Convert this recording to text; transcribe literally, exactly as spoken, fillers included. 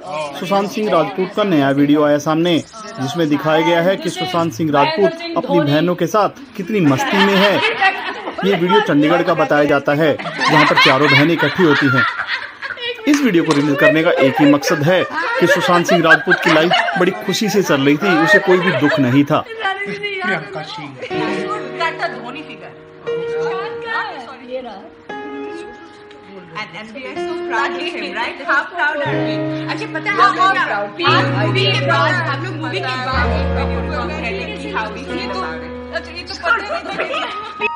सुशांत सिंह राजपूत का नया वीडियो आया सामने, जिसमें दिखाया गया है कि सुशांत सिंह राजपूत अपनी बहनों के साथ कितनी मस्ती में है। ये वीडियो चंडीगढ़ का बताया जाता है, जहां पर चारों बहनें इकट्ठी होती हैं। इस वीडियो को रिलीज करने का एक ही मकसद है कि सुशांत सिंह राजपूत की लाइफ बड़ी खुशी से चल रही थी, उसे कोई भी दुख नहीं था। And, and we are so proud of him, right? How proud are we? अच्छा पता है हम लोग आज मूवी के बाद हम लोग मूवी के बाद एक वीडियो को हम करेंगे कि how we feel about it. अच्छा ये तो पता नहीं